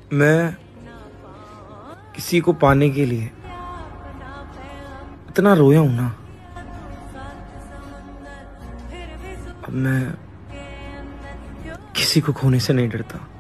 मैं किसी को पाने के लिए इतना रोया हूं ना, अब मैं किसी को खोने से नहीं डरता।